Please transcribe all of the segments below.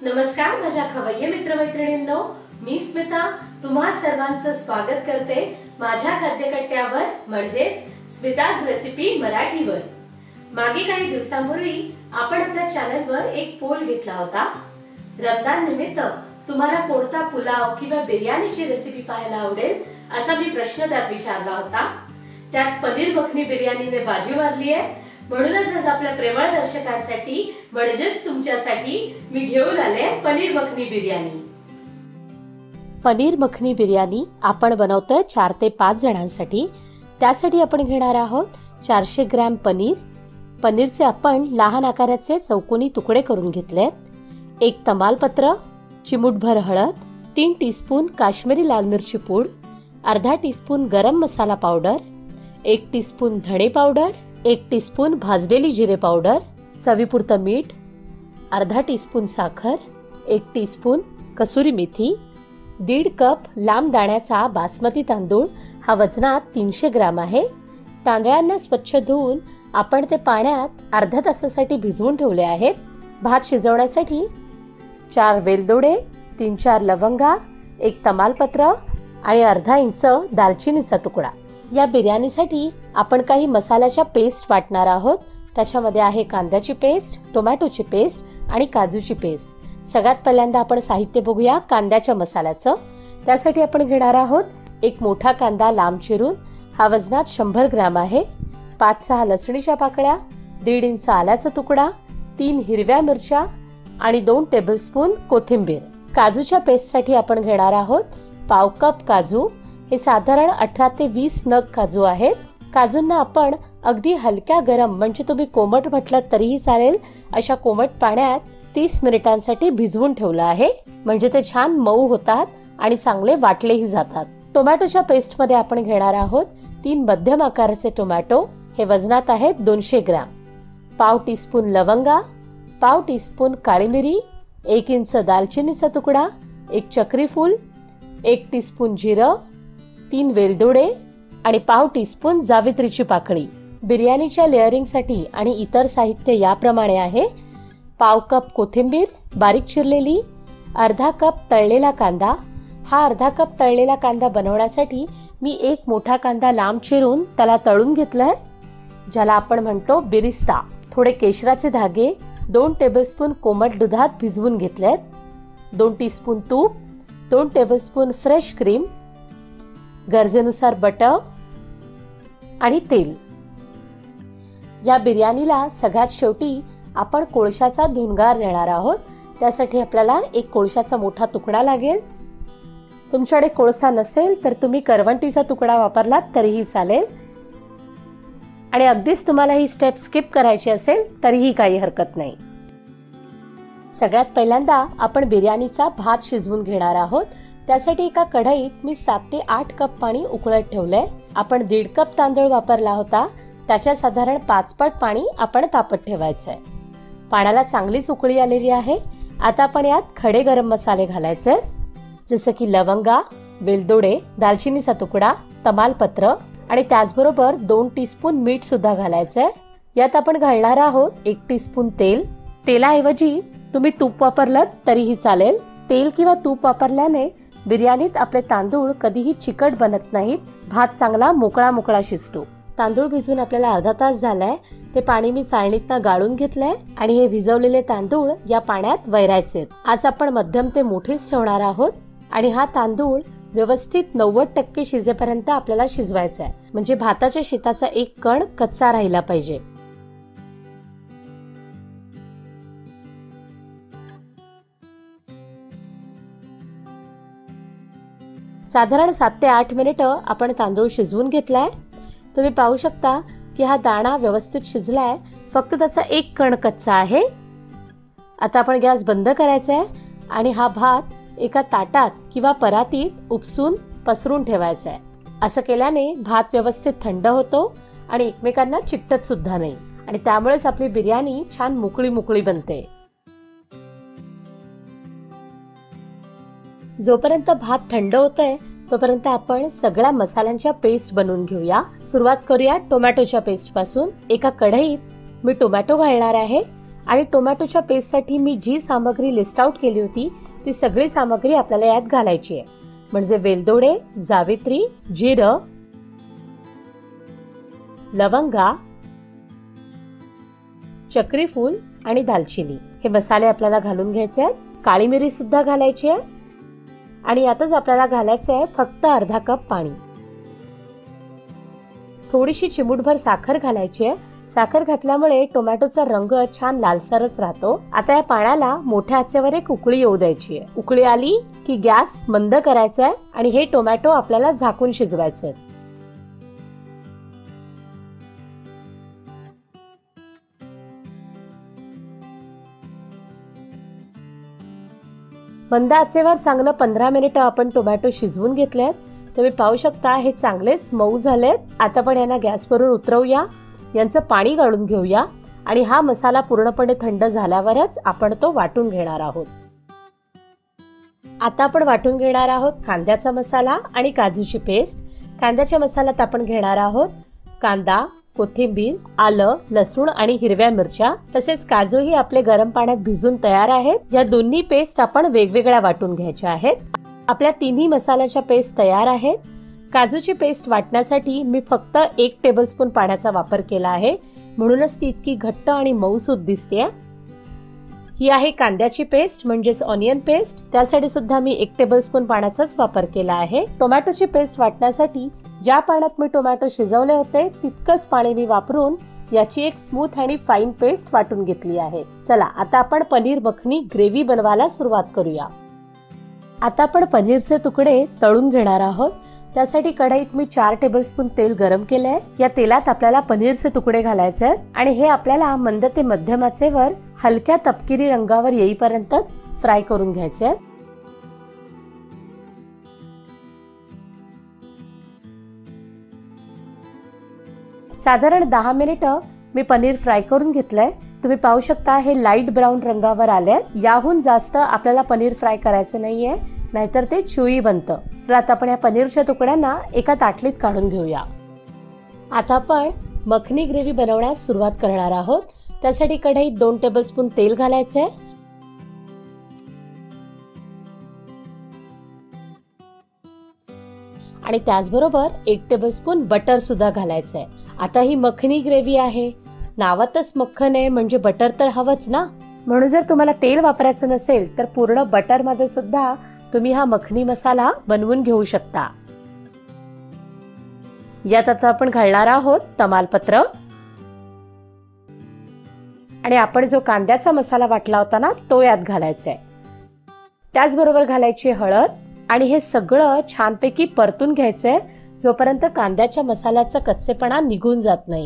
नमस्कार माझ्या खवय्ये मित्रमैत्रिणींनो, मी स्मिता तुम्हा सर्वांचं स्वागत करते माझ्या खाद्यकट्ट्यावर म्हणजेच स्मिताज रेसिपी मराठीवर। मागे काही दिवसांपूर्वी आपण आपल्या चॅनलवर एक पोल घेतला होता। रमजान निमित्त तुम्हाला कोणता पुलाव किंवा बिर्याणीची रेसिपी पाहायला आवडेल असा मी प्रश्न त्यात विचारला होता। त्यात पनीर मखनी बिर्याणीने बाजी मारली आहे। म्हणूनच आज आपल्या प्रेमळ दर्शकांसाठी म्हणजेच तुमच्यासाठी मी घेऊन आले पनीर मखनी बिर्याणी। पनीर मखनी बिर्याणी आपण बनवतोय 4 ते 5 जणांसाठी। त्यासाठी आपण घेणार आहोत 400 ग्रॅम पनीर। पनीरचे आपण लहान आकाराचे चौकोनी तुकडे करून घेतलेत। 1 तमालपत्र, चिमूटभर हळद, 3 टीस्पून काश्मीरी लाल मिरची पूड, अर्धा teaspoon garam masala powder, 1 teaspoon धणे पावडर, 1 टीस्पून भाजलेली जिरे पावडर, चवीपुरतं मीठ, अर्धा टीस्पून साखर, 1 टीस्पून कसुरी मेथी, 1.5 कप लांब दाण्याचा बासमती तांदूळ। हा वजनात 300 ग्रॅम आहे। तांदळांना स्वच्छ धुवून आपण ते पाण्यात अर्ध्या तासासाठी भिजवून ठेवले आहेत। भात शिजवण्यासाठी 4 वेलदोडे, 3-4 लवंगा, 1 तमालपत्र आणि अर्धा इंच दालचिनीचा तुकडा। या बिर्याणीसाठी आपण काही मसाल्याच्या पेस्ट वाटणार आहोत। त्याच्यामध्ये आहे कांद्याची पेस्ट, टोमॅटोची पेस्ट आणि काजूची पेस्ट। सगळ्यात पहिल्यांदा आपण साहित्य बघूया कांद्याच्या मसाल्याचं। त्यासाठी आपण घेणार आहोत 1 मोठा कांदा लांब चिरून, हा वजनात 100 ग्रॅम आहे। 5-6 लसणीच्या पाकळ्या, 1.5 इंच आल्याचा तुकडा, 3 हिरव्या मिरच्या आणि 2 टेबलस्पून कोथिंबीर। काजूच्या पेस्टसाठी आपण घेणार आहोत पाव कप काजू। हे साधारण 18 ते 20 नग काजू आहेत। काजूंना आपण अगदी हलक्या गरम म्हणजे तुम्ही कोमट म्हटलं तरीही चालेल अशा कोमट पाण्यात 30 मिनिटांसाठी भिजवून ठेवलं आहे, म्हणजे ते छान मऊ होतात आणि चांगले वाटलेही जातात। टोमॅटोच्या पेस्ट मध्ये आपण घेणार आहोत 3 मध्यम आकाराचे टोमॅटो। हे वजनात आहेत 200 ग्रॅम। पाव टीस्पून लवंगा, पाव टीस्पून काळी मिरी, 1 इंच दालचिनीचा तुकडा, 1 चक्री फूल, 1 टीस्पून जिरं, 3 वेलदोडे आणि पाव टीस्पून जावित्रीची पाकळी। बिर्याणीच्या लेअरिंगसाठी आणि इतर साहित्य याप्रमाणे आहे। पाव कप कोथिंबीर बारीक चिरलेली, अर्धा कप तळलेला कांदा। हा अर्धा कप तळलेला कांदा बनवण्यासाठी मी 1 मोठा कांदा लांब चिरून त्याला तळून घेतलाय, ज्याला आपण म्हणतो बिरिस्ता। थोडे केशराचे धागे 2 टेबलस्पून कोमट दुधात भिजवून घेतलेत, 2 टीस्पून तूप, 2 टेबलस्पून फ्रेश क्रीम, गरजेनुसार बटर आणि तेल। या बिर्याणीला सगळ्यात शेवटी आपण कोळशाचा धुणगार देणार आहोत। त्यासाठी आपल्याला 1 कोळशाचा मोठा तुकडा लागेल। तुमच्याकडे कोळसा नसेल तर तुम्ही करवंटीचा तुकडा वापरलात तरीही चालेल, आणि अगदीच तुम्हाला ही स्टेप स्किप करायची असेल तरीही काही हरकत नाही। सगळ्यात पहिल्यांदा आपण बिर्याणीचा भात शिजवून घेणार आहोत। त्यासाठी एका कढईत मी 7 ते 8 कप पाणी उकळत ठेवलंय। आपण 1.5 कप तांदूळ वापरला होता, त्याच्या साधारण 5 पट पाणी आपण तापत ठेवायचंय। पाण्याला चांगलीच उकळी आलेली आहे। आता आपण यात खडे गरम मसाले घालायचे, जसं की लवंगा, वेलदोडे, दालचिनीचा तुकडा, तमालपत्र आणि त्याचबरोबर 2 टीस्पून मीठ सुद्धा घालायचंय। यात आपण घालणार आहोत 1 टीस्पून तेल। तेलाऐवजी तुम्ही तूप वापरलं तरीही चालेल। तेल किंवा तूप वापरल्याने बिर्याणीत आपले तांदूळ कधीही चिकट बनत नाहीत, भात चांगला मोकळा मोकळा शिजतो। तांदूळ भिजून आपल्याला अर्धा तास झालाय। ते पाणी मी चाळणीतनं गाळून घेतलंय आणि हे भिजवलेले तांदूळ या पाण्यात वैरायचे। आज आपण मध्यम ते मोठेच ठेवणार आहोत आणि हा तांदूळ व्यवस्थित 90% शिजेपर्यंत आपल्याला शिजवायचा आहे, म्हणजे भाताच्या शीताचा एक कण कच्चा राहिला पाहिजे। साधारण 7 ते 8 मिनिटं आपण तांदूळ शिजवून घेतलाय। तुम्ही पाहू शकता की हा दाणा व्यवस्थित शिजलाय, फक्त त्याचा एक कण कच्चा आहे। आता आपण गॅस बंद करायचा आहे आणि हा भात एका ताटात किंवा परातीत उपसून पसरून ठेवायचा आहे। असं केल्याने भात व्यवस्थित थंड होतो आणि एकमेकांना चिकटत सुद्धा नाही, आणि त्यामुळेच आपली बिर्याणी छान मोकळी मोकळी बनते। जोपर्यंत भात थंड होतोय तोपर्यंत आपण सगळ्या मसाल्यांच्या पेस्ट बनवून घेऊया। सुरुवात करूया टोमॅटोच्या पेस्ट पासून। एका कढईत मी टोमॅटो घालणार आहे आणि टोमॅटोच्या पेस्टसाठी मी जी सामग्री लिस्ट आउट केली होती ती सगळी सामग्री आपल्याला यात घालायची आहे. म्हणजे वेलदोडे, जावित्री, जिरं, लवंगा, चक्रीफूल आणि दालचिनी हे मसाले आपल्याला घालून घ्यायचे आहेत. काळी मिरी सुद्धा घालायची आहे आणि यातच आपल्याला घालायचं आहे फक्त अर्धा कप पाणी. थोडीशी चिमूटभर साखर घालायची आहे. साखर घातल्यामुळे टोमॅटोचा रंग छान लालसरच राहतो. आता या पाण्याला मोठ्या आचेवर एक उकळी येऊ द्यायची आहे. उकळी आली की गॅस मंद करायचा आहे आणि हे टोमॅटो आपल्याला झाकून शिजवायचे आहेत. मंद आचेवर चांगलं 15 मिनिटं आपण टोमॅटो शिजवून घेतलेत. तुम्ही पाहू शकता हे चांगलेच मऊ झालेत. आता पण यांना गॅसवरून उतरवूया, यांचं पाणी गाळून घेऊया आणि हा मसाला पूर्णपणे थंड झाल्यावरच आपण तो वाटून घेणार आहोत. आता आपण वाटून घेणार आहोत कांद्याचा मसाला आणि काजूची पेस्ट. कांद्याच्या मसाल्यात आपण घेणार आहोत कांदा, कोथिंबीर, आलं, लसूण आणि हिरव्या मिरच्या. तसेच काजूही आपले गरम पाण्यात भिजून तयार आहेत. या दोन्ही पेस्ट आपण वेगवेगळ्या वाटून घ्यायच्या आहेत. आपल्या तिन्ही मसाल्याच्या पेस्ट तयार आहेत. काजूची पेस्ट वाटण्यासाठी मी फक्त 1 टेबलस्पून पाण्याचा वापर केला आहे, म्हणूनच ती इतकी घट्ट आणि मऊसूत दिसते. ही आहे कांद्याची पेस्ट म्हणजेच ऑनियन पेस्ट. त्यासाठी सुद्धा मी 1 टेबलस्पून पाण्याचाच वापर केला आहे. टोमॅटोची पेस्ट वाटण्यासाठी ज्या पाण्यात मी टोमॅटो शिजवले होते तितकंच पाणी मी वापरून याची एक स्मूथ आणि फाईन पेस्ट वाटून घेतली आहे. चला आता आपण पनीर मखनी ग्रेव्ही बनवायला सुरुवात करूया. आता आपण पनीरचे तुकडे तळून घेणार आहोत. त्यासाठी कढईत मी 4 टेबलस्पून तेल गरम केले आहे. या तेलात आपल्याला पनीरचे तुकडे घालायचे आहेत आणि हे आपल्याला मंद ते मध्यम आचेवर हलक्या तपकिरी रंगावर येईपर्यंतच फ्राय करून घ्यायचे आहेत. साधारण 10 मिनिटं मी पनीर फ्राय करून घेतलंय. तुम्ही पाहू शकता हे लाईट ब्राऊन रंगावर आले. याहून जास्त आपल्याला पनीर फ्राय करायचं नाहीये, नाहीतर ते च्युई बनतं. चला आता आपण या पनीरच्या तुकड्यांना एका ताटलीत काढून घेऊया. आता आपण मखनी ग्रेव्ही बनवण्यास सुरुवात करणार आहोत. त्यासाठी कढईत 2 टेबलस्पून तेल घालायचे आणि त्याचबरोबर 1 टेबलस्पून बटर सुद्धा घालायचंय. आता ही मखनी ग्रेव्ही आहे, नावातच मक्खन आहे म्हणजे बटर तर हवंच ना. म्हणून जर तुम्हाला तेल वापरायचं नसेल तर पूर्ण बटर मध्ये सुद्धा तुम्ही हा मखनी मसाला बनवून घेऊ शकता. यात आता आपण घालणार आहोत तमालपत्र आणि आपण जो कांद्याचा मसाला वाटला होता ना तो यात घालायचा आहे. त्याचबरोबर घालायची हळद आणि हे सगळं छानपैकी परतून घ्यायचंय जोपर्यंत कांद्याच्या मसाल्याचा कच्चेपणा निघून जात नाही.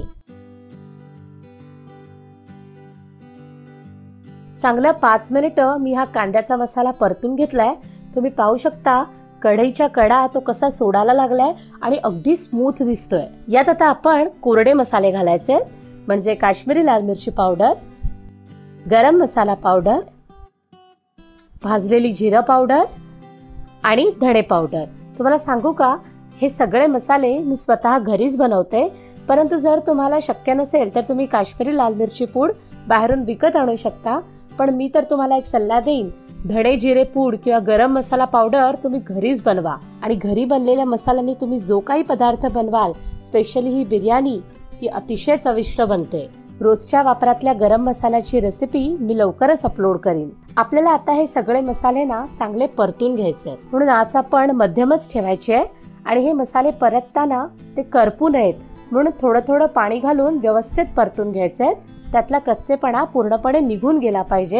चांगलं 5 मिनिटं मी हा कांद्याचा मसाला परतून घेतलाय. तुम्ही पाहू शकता कढईच्या कडा तो कसा सोडायला लागलाय आणि अगदी स्मूथ दिसतोय. यात आता आपण कोरडे मसाले घालायचे म्हणजे काश्मीरी लाल मिरची पावडर, गरम मसाला पावडर, भाजलेली जिरं पावडर आणि धणे पावडर. तुम्हाला सांगू का हे सगळे मसाले मी स्वतः घरीच बनवते, परंतु जर तुम्हाला शक्य नसेल तर तुम्ही काश्मीरी लाल मिरची पूड बाहेरून विकत आणू शकता. पण मी तर तुम्हाला एक सल्ला देईन, धणे जिरे पूड किंवा गरम मसाला पावडर तुम्ही घरीच बनवा आणि घरी बनलेल्या मसाल्याने तुम्ही जो काही पदार्थ बनवाल, स्पेशली ही बिर्याणी, ही अतिशय चविष्ट बनते. रोजच्या वापरातल्या गरम मसाल्याची रेसिपी मी लवकरच अपलोड करीन. आपल्याला आता हे सगळे मसाले ना चांगले परतून घ्यायचे आहेत, म्हणून आज आपण मध्यमच ठेवायचे आहे आणि हे मसाले परतताना ते करपू नयेत म्हणून थोडं थोडं पाणी घालून व्यवस्थित परतून घ्यायचे आहेत. त्यातला कच्चेपणा पूर्णपणे निघून गेला पाहिजे.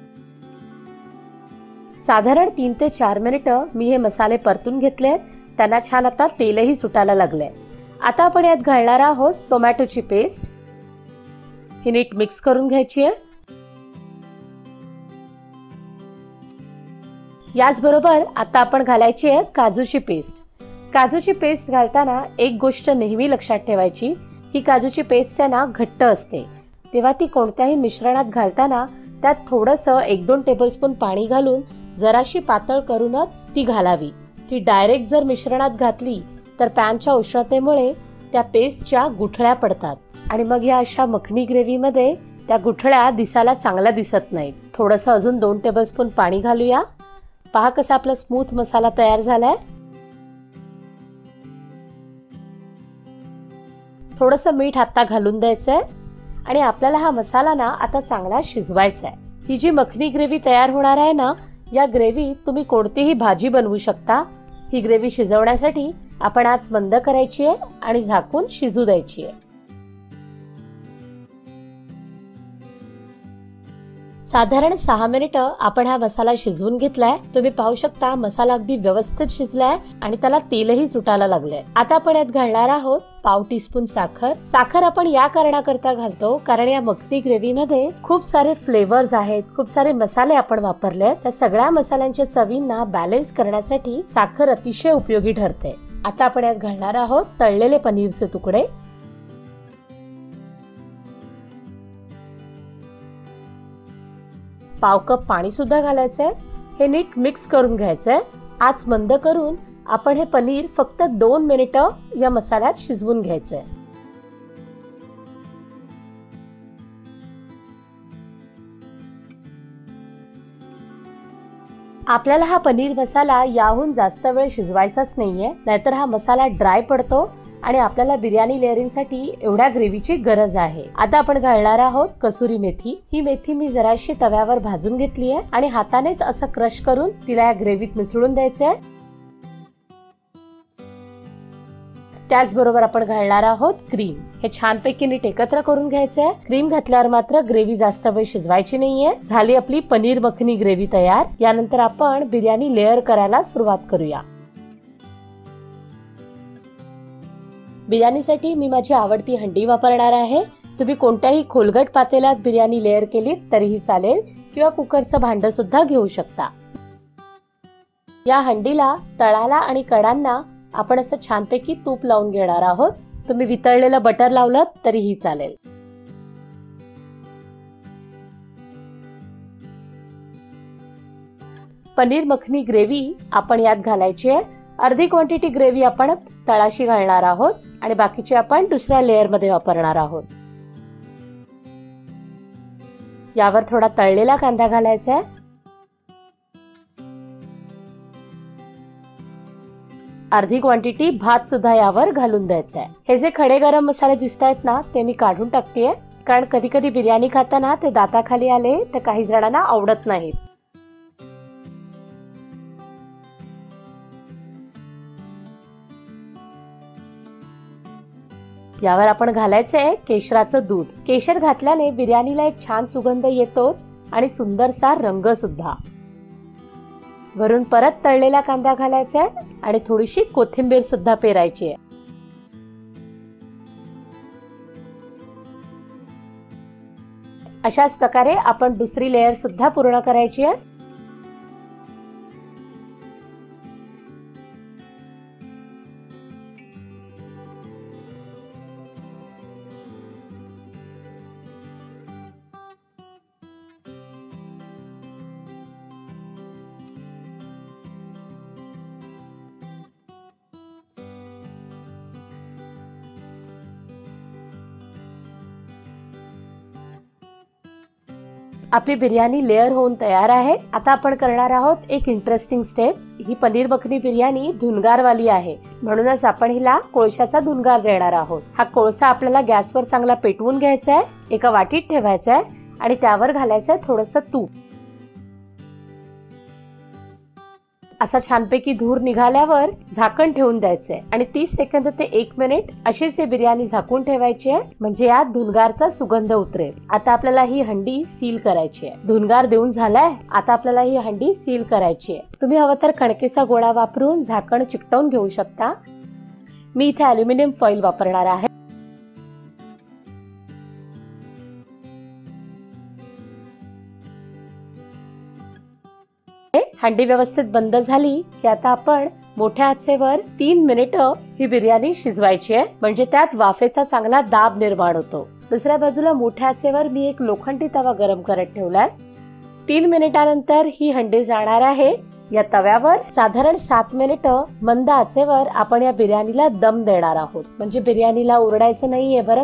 साधारण 3 ते 4 मिनिटं मी हे मसाले परतून घेतले. त्यांना छान आता तेलही सुटायला लागले. आता आपण यात घालणार आहोत टोमॅटोची पेस्ट. ही नीट मिक्स करून घ्यायची आहे. याचबरोबर आता आपण घालायची आहे काजूची पेस्ट. काजूची पेस्ट घालताना एक गोष्ट नेहमी लक्षात ठेवायची, ही काजूची पेस्ट आहे ना घट्ट असते, तेव्हा ती कोणत्याही मिश्रणात घालताना त्यात थोडंसं 1-2 टेबलस्पून पाणी घालून जराशी पातळ करूनच ती घालावी. ती डायरेक्ट जर मिश्रणात घातली तर पॅनच्या उष्णतेमुळे त्या पेस्टच्या गुठळ्या पडतात आणि मग या अशा मखनी ग्रेव्ही मध्ये त्या गुठळ्या दिसायला चांगल्या दिसत नाहीत. थोडंसं अजून 2 टेबलस्पून पाणी घालूया. पहा कसा आपला स्मूथ मसाला तयार झालाय. थोडंसं मीठ आता घालून द्यायचंय आणि आपल्याला हा मसाला ना आता चांगला शिजवायचा आहे. ही जी मखनी ग्रेव्ही तयार होणार आहे ना, या ग्रेव्हीत तुम्ही कोणतीही भाजी बनवू शकता. ही ग्रेव्ही शिजवण्यासाठी आपण आज मंद करायची आहे आणि झाकून शिजू द्यायची आहे. साधारण 6 मिनिटं आपण हा मसाला शिजवून घेतलाय. तुम्ही पाहू शकता मसाला अगदी व्यवस्थित शिजलाय आणि त्याला तेलही सुटायला लागलंय. आता आपण यात घालणार आहोत पाव टीस्पून साखर. साखर आपण या कारणाकरता घालतो कारण या मखनी ग्रेव्ही मध्ये खूप सारे फ्लेवर्स आहेत, खूप सारे मसाले आपण वापरले. त्या सगळ्या मसाल्यांच्या चवींना बॅलन्स करण्यासाठी साखर अतिशय उपयोगी ठरते. आता आपण यात घालणार आहोत तळलेले पनीरचे तुकडे. पाव कप पाणी सुद्धा घालायचंय. हे नीट मिक्स करून घ्यायचंय. आच मंद करून आपण हे पनीर फक्त 2 मिनिटं या मसाल्यात शिजवून घ्यायचंय. आपल्याला हा पनीर मसाला याहून जास्त वेळ शिजवायचाच नाहीये, नाहीतर हा मसाला ड्राय पडतो आणि आपल्याला बिर्याणी लेअरिंग साठी एवढ्या ग्रेव्हीची गरज आहे. आता आपण घालणार आहोत कसुरी मेथी. ही मेथी मी जराशी तव्यावर भाजून घेतली आहे आणि हातानेच असं क्रश करून तिला या ग्रेव्हीत मिसळून द्यायचे आहे. त्याचबरोबर आपण घालणार आहोत क्रीम. हे छानपैकी नीट एकत्र करून घ्यायचे आहे. क्रीम घातल्यावर मात्र ग्रेव्ही जास्त वेळ शिजवायची नाहीये. झाली आपली पनीर मखनी ग्रेव्ही तयार. यानंतर आपण बिर्याणी लेअर करायला सुरुवात करूया. बिर्याणीसाठी मी माझी आवडती हंडी वापरणार आहे. तुम्ही कोणत्याही खोलगट पातेल्यात बिर्याणी लेअर केली तरीही चालेल किंवा कुकरचं भांड सुद्धा घेऊ शकता. या हंडीला तळाला आणि कडांना आपण असं छानपैकी तूप लावून घेणार आहोत. तुम्ही वितळलेलं बटर लावलं तरीही चालेल. पनीर मखनी ग्रेव्ही आपण यात घालायची आहे. अर्धी क्वांटिटी ग्रेव्ही आपण तळाशी घालणार आहोत आणि बाकीची आपण दुसऱ्या लेअर मध्ये वापरणार आहोत. यावर थोडा तळलेला कांदा घालायचा आहे. अर्धी क्वांटिटी भात सुद्धा यावर घालून द्यायचा आहे. हे जे खडे गरम मसाले दिसतायत ना, ते मी काढून टाकतेय कारण कधी कधी बिर्याणी खाताना ते दाताखाली आले तर काही जणांना आवडत नाहीत. यावर आपण घालायचंय केशराचं दूध. केशर घातल्याने बिर्याणीला एक छान सुगंध येतोच आणि सुंदरसा रंग सुद्धा. वरून परत तळलेला कांदा घालायचा आहे आणि थोडीशी कोथिंबीर सुद्धा पेरायची आहे. अशाच प्रकारे आपण दुसरी लेअर सुद्धा पूर्ण करायची आहे. आपली बिर्याणी लेअर होऊन तयार आहे. आता आपण करणार आहोत एक इंटरेस्टिंग स्टेप. ही पनीर मखनी बिर्याणी धुनगारवाली आहे, म्हणूनच आपण हिला कोळशाचा धुनगार देणार आहोत. हा कोळसा आपल्याला गॅसवर चांगला पेटवून घ्यायचा आहे. एका वाटीत ठेवायचा आहे आणि त्यावर घालायचं आहे थोडंसं तूप. असा छानपैकी धूर निघाल्यावर झाकण ठेवून द्यायचंय आणि 30 सेकंद ते 1 मिनिट अशीच ही बिर्याणी झाकून ठेवायची आहे, म्हणजे यात धुनगारचा सुगंध उतरेल. आता आपल्याला ही हंडी सील करायची आहे. धुनगार देऊन झालाय. आता आपल्याला ही हंडी सील करायची आहे. तुम्ही हवं तर कणकेचा गोळा वापरून झाकण चिकटवून घेऊ शकता. मी इथे अल्युमिनियम फॉइल वापरणार आहे. हंडी व्यवस्थित बंद झाली की आता आपण मोठ्या आचेवर 3 मिनिटं ही बिर्याणी शिजवायची आहे, म्हणजे त्यात वाफेचा चांगला दाब निर्माण होतो. दुसऱ्या बाजूला मोठ्या आचेवर मी एक लोखंडी तवा गरम करत ठेवलाय. 3 मिनिटांनंतर ही हंडी जाणार आहे. या तव्यावर साधारण 7 मिनिटं मंद आचेवर आपण या बिर्याणीला दम देणार आहोत. म्हणजे बिर्याणीला उरडायचं नाहीये बरं का.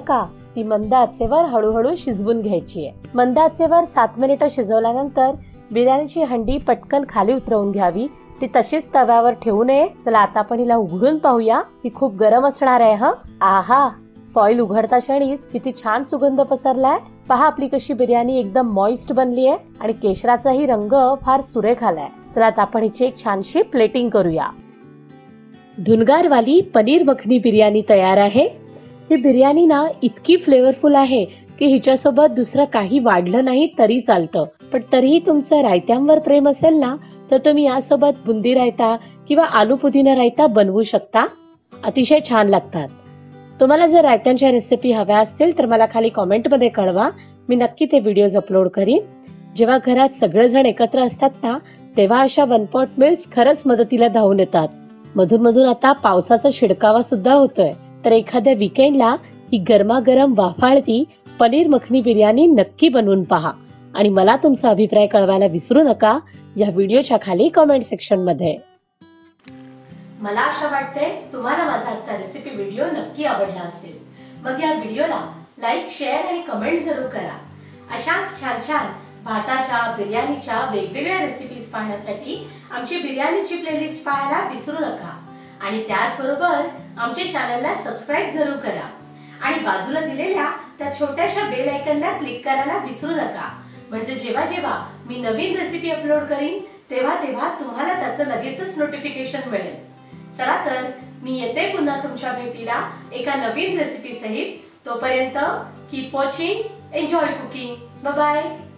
ती मंद आचेवर हळूहळू शिजवून घ्यायची आहे। मंद आचेवर 7 मिनिटं शिजवल्यानंतर बिर्याणीची हंडी पटकन खाली उतरवून घ्यावी, ती तशीच तव्यावर ठेवू नये। चला आता आपण हिला उघडून पाहूया, ही खूप गरम असणार आहे। आहा, फॉइल उघडता क्षणीच किती छान सुगंध पसरलाय। पहा आपली कशी बिर्याणी एकदम मॉइस्ट बनली आहे आणि केशराचाही रंग फार सुरेख आलाय। चला आता आपण हिची एक छानशी प्लेटिंग करूया। धुनगारवाली पनीर मखनी बिर्याणी तयार आहे। ही बिर्याणी ना इतकी फ्लेवरफुल आहे की हिच्यासोबत दुसरं काही वाढलं नाही तरी चालतं, पण तरीही तुमचं रायत्यांवर प्रेम असेल ना तर तुम्ही यासोबत बुंदी रायता किंवा आलू पुदिना रायता बनवू शकता, अतिशय छान लागतात। तुम्हाला जर रायत्यांच्या रेसिपी हव्या असतील तर मला खाली कॉमेंटमध्ये कळवा, मी नक्की ते व्हिडिओज अपलोड करीन। जेव्हा घरात सगळेजण एकत्र असतात ना तेव्हा अशा वन पॉट मील्स खरंच मदतीला धावून येतात। मधून मधून आता पावसाचा शिडकावा सुद्धा होतोय, तर एखाद्या वीकेंडला ही गरमागरम वाफाळती पनीर मखनी बिर्याणी नक्की बनवून पहा आणि मला तुमचा अभिप्राय कळवायला विसरू नका या व्हिडिओच्या खाली कमेंट सेक्शन मध्ये। मला आशा वाटते तुम्हाला माझा आजचा रेसिपी व्हिडिओ नक्की आवडला असेल। मग या व्हिडिओला लाईक, शेअर आणि कमेंट जरूर करा। अशाच छान छान भाताच्या, बिर्याणीच्या वेगवेगळ्या रेसिपीज पाहण्यासाठी आमची बिर्याणीची प्लेलिस्ट पाहायला विसरू नका आणि त्याचबरोबर आमच्या चॅनलला सबस्क्राईब जरूर करा आणि बाजूला दिलेल्या त्या छोट्याशा बेल आयकॉनला क्लिक करायला विसरू नका, म्हणजे जेव्हा जेव्हा मी नवीन रेसिपी अपलोड करीन तेव्हा तेव्हा तुम्हाला त्याचं लगेचच नोटिफिकेशन मिळेल। चला तर मी येते पुन्हा तुमच्या भेटीला एका नवीन रेसिपी सहित। तोपर्यंत keep watching, enjoy cooking, bye bye.